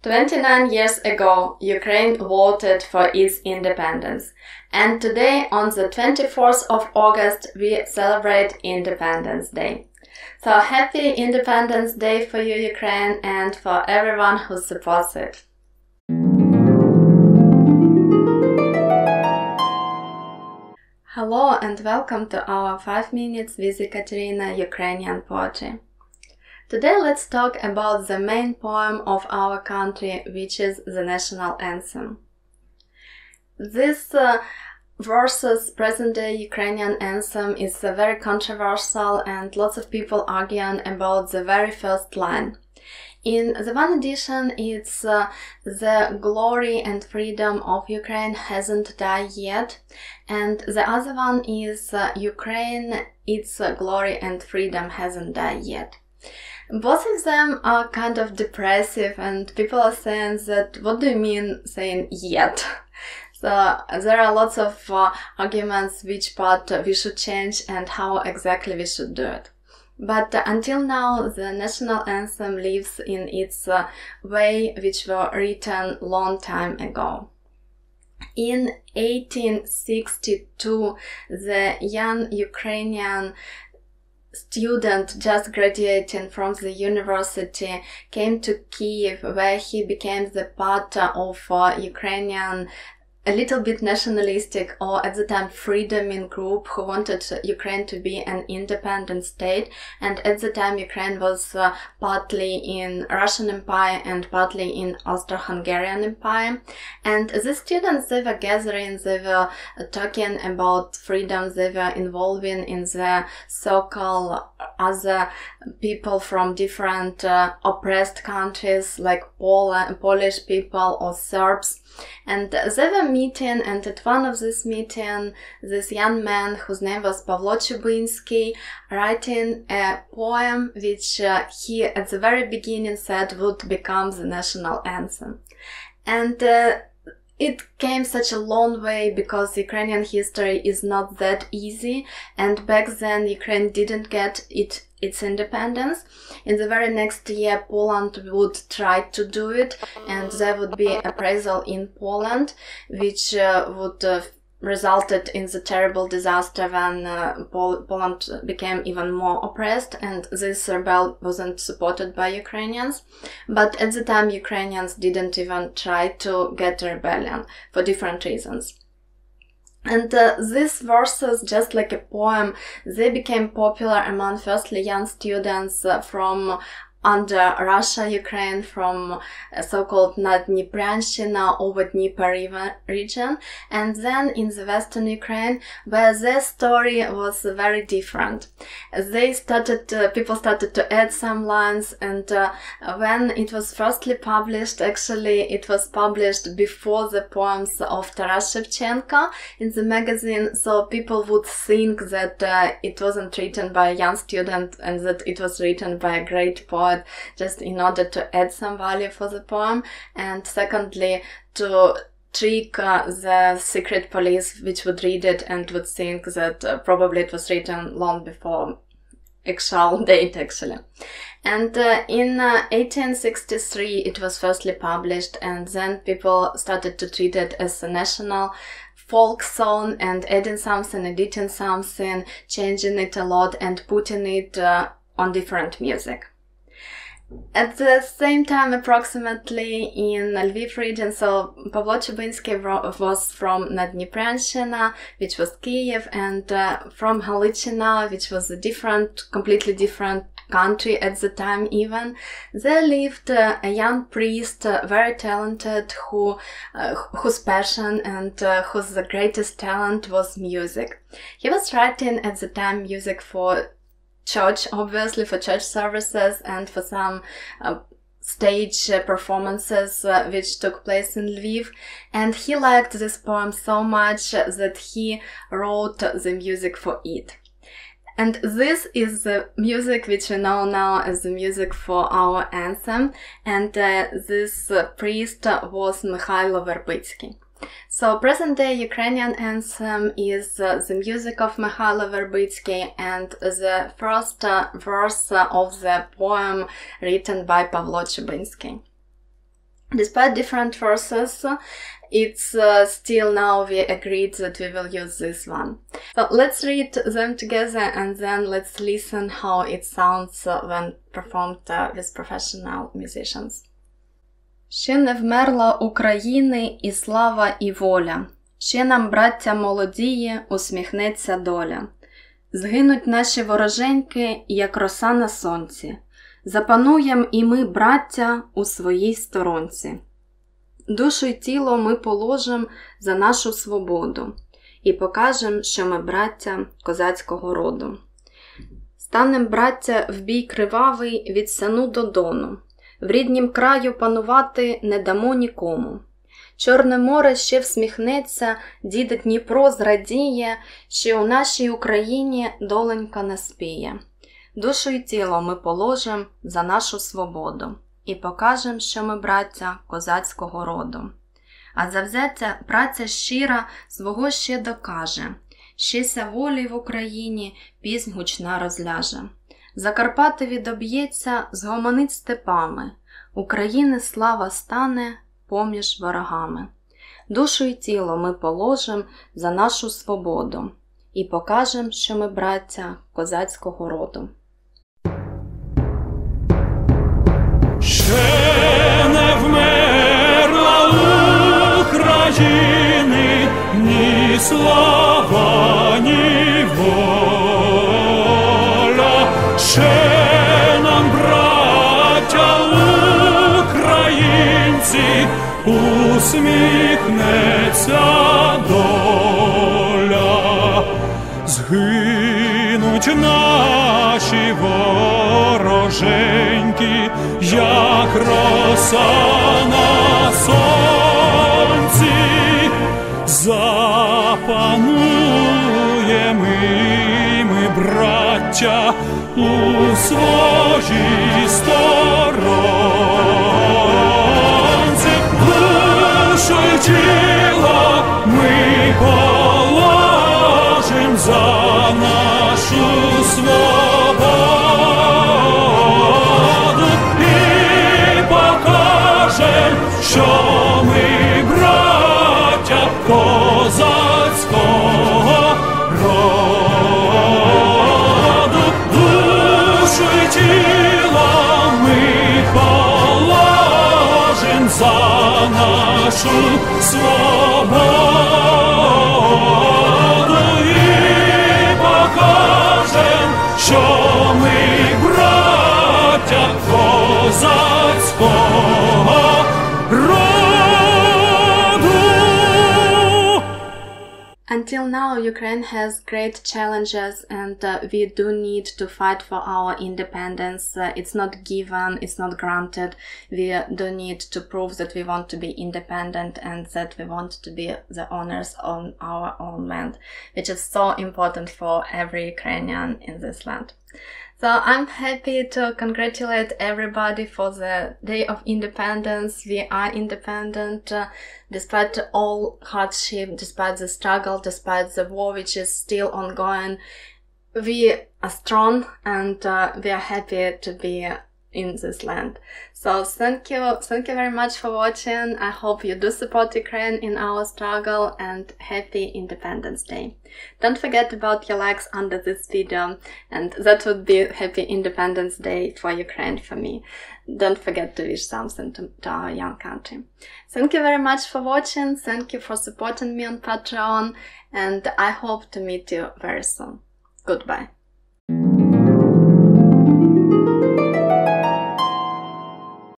29 years ago, Ukraine voted for its independence, and today, on the 24th of August, we celebrate Independence Day. So happy Independence Day for you, Ukraine, and for everyone who supports it. Hello and welcome to our 5 minutes with Ekaterina Ukrainian poetry. Today let's talk about the main poem of our country, which is the national anthem. This versus present-day Ukrainian anthem is very controversial and lots of people arguing about the very first line. In the one edition, it's the glory and freedom of Ukraine hasn't died yet, and the other one is Ukraine, its glory and freedom hasn't died yet. Both of them are kind of depressive, and people are saying that, what do you mean saying yet? So there are lots of arguments which part we should change and how exactly we should do it. But until now, the national anthem lives in its way, which were written long time ago. In 1862, the young Ukrainian student just graduating from the university came to Kiev, where he became the part of Ukrainian a little bit nationalistic, or at the time freedoming group who wanted Ukraine to be an independent state, and at the time Ukraine was partly in Russian Empire and partly in Austro-Hungarian Empire. And the students, they were gathering, they were talking about freedom, they were involving in the so-called other people from different oppressed countries like Polish people or Serbs. And they were meeting, and at one of this meeting, this young man, whose name was Pavlo Chubinski, writing a poem which he at the very beginning said would become the national anthem. And it came such a long way because Ukrainian history is not that easy, and back then Ukraine didn't get its independence. In the very next year, Poland would try to do it, and there would be appraisal in Poland, which would resulted in the terrible disaster when Poland became even more oppressed, and this rebel wasn't supported by Ukrainians. But at the time, Ukrainians didn't even try to get a rebellion for different reasons. And these verses, just like a poem, they became popular among firstly young students from under Russia, Ukraine, from so-called Naddniepryanщina over Dnieper River region, and then in the western Ukraine, where their story was very different. People started to add some lines, and when it was firstly published, actually it was published before the poems of Taras Shevchenko in the magazine, so people would think that it wasn't written by a young student and that it was written by a great poet, just in order to add some value for the poem, and secondly to trick the secret police, which would read it and would think that probably it was written long before actual date actually. And in 1863 it was firstly published, and then people started to treat it as a national folk song and adding something, editing something, changing it a lot and putting it on different music. At the same time, approximately in Lviv region, so Pavlo Chubinski was from Naddniepryanщina, which was Kiev, and from Halichina, which was a completely different country at the time even, there lived a young priest, very talented, whose passion and whose greatest talent was music. He was writing at the time music for church, obviously for church services and for some stage performances which took place in Lviv, and he liked this poem so much that he wrote the music for it. And this is the music which we know now as the music for our anthem, and this priest was Mikhailo Verbitsky. So present-day Ukrainian anthem is the music of Mikhailo Verbitsky and the first verse of the poem written by Pavlo Chubinski. Despite different verses, it's still now we agreed that we will use this one. So let's read them together and then let's listen how it sounds when performed with professional musicians. Ще не вмерла України і слава, і воля. Ще нам, браття молодіє, усміхнеться доля. Згинуть наші вороженьки, як роса на сонці. Запануєм і ми, браття, у своїй сторонці. Душу й тіло ми положим за нашу свободу і покажем, що ми браття козацького роду. Станем, браття, в бій кривавий від Сяну до Дону. В ріднім краю панувати не дамо нікому. Чорне море ще всміхнеться, діде Дніпро зрадіє, що у нашій Україні доленька не спіє. Душу й тіло ми положим за нашу свободу і покажем, що ми браття козацького роду. А завзяття праця щира свого ще докаже, щеся волі в Україні піснь гучна розляже. Закарпати відоб'ється, згомонить степами, України слава стане поміж ворогами. Душу й тіло ми положим за нашу свободу і покажем, що ми браття козацького роду. Ще не вмерла України ні слава, ні воля. Ще нам, браття українці, усміхнеться доля. Згинуть наші вороженьки, як роса на сонці. Запануєм і ми, браття, у своїй сторонці. Душу й тіло ми положим за нашу свободу і покажем, що ми браття козацького роду. Душу й тіло ми положим за нашу свободу і покажем, що ми браття козацького роду. Until now, Ukraine has great challenges and we do need to fight for our independence. It's not given, it's not granted. We do need to prove that we want to be independent and that we want to be the owners on our own land, which is so important for every Ukrainian in this land. So I'm happy to congratulate everybody for the Day of Independence. We are independent despite all hardship, despite the struggle, despite the war which is still ongoing. We are strong and we are happy to be in this land. So thank you very much for watching. I hope you do support Ukraine in our struggle and happy Independence Day. Don't forget about your likes under this video and that would be happy Independence Day for Ukraine for me. Don't forget to wish something to our young country. Thank you very much for watching. Thank you for supporting me on Patreon and I hope to meet you very soon. Goodbye.